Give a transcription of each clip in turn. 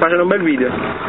facendo un bel video.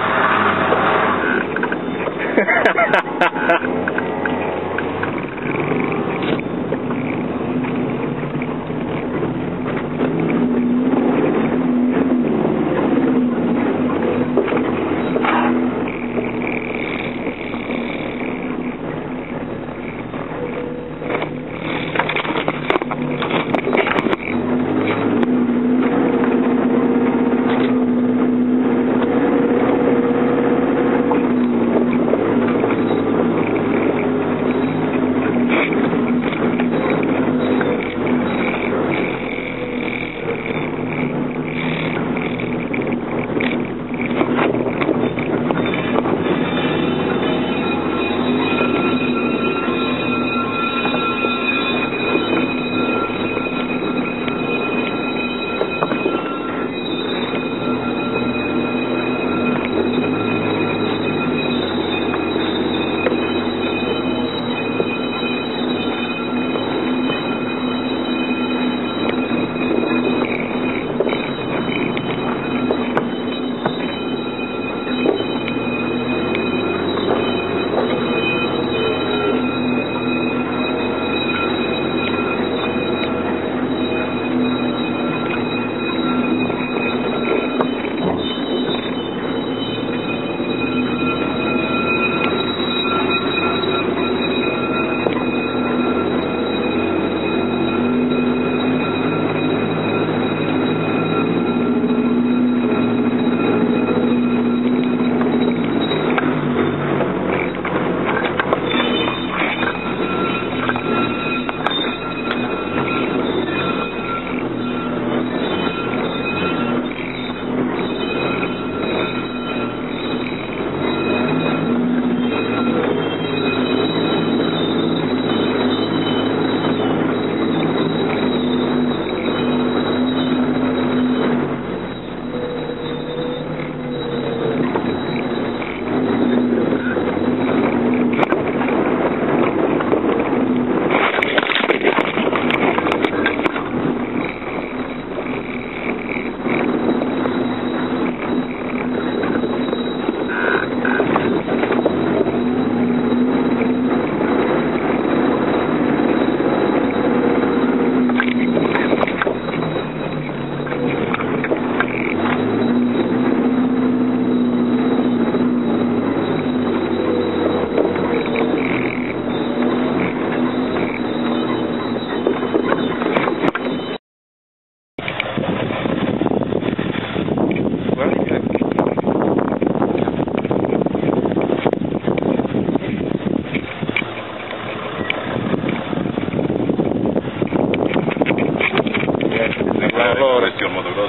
Sì, un motocross.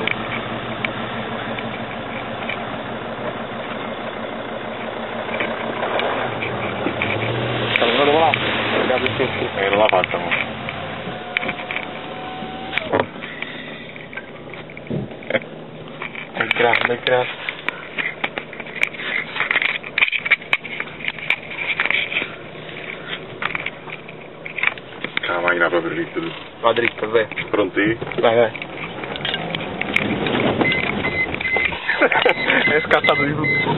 Sta venuto là? Non la faccia, mo. È grande, è grande. La macchina proprio dritta. Va dritto, vai. Pronti? Vai, vai. È scattato di tutto.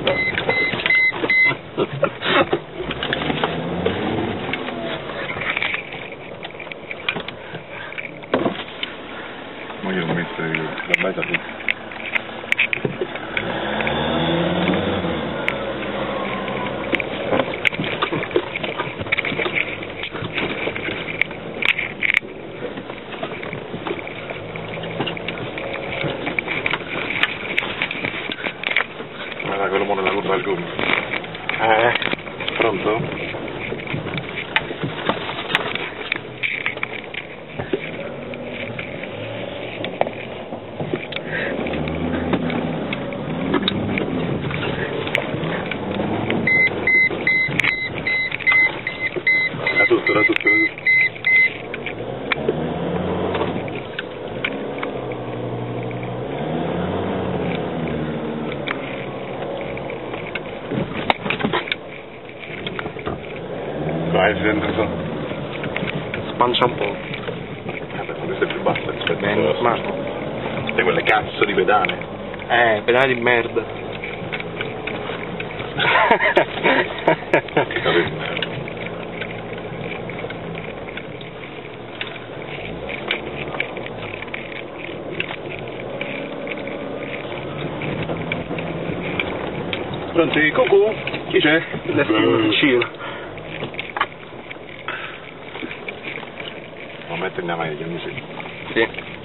Ma io l'ho messo da mezza tutto. Guarda quello muore la curva al gomito. Pronto? Era tutto. Vai, si sente so. Spancia un po'. Questo è più basso rispetto Bene, ma... Tutte quelle cazzo di pedane. Pedale di merda. Che cavolo di merda. Pronti? Cucù? Chi c'è? Nessuno vicino. Non mettere la maglia, amici. Sì.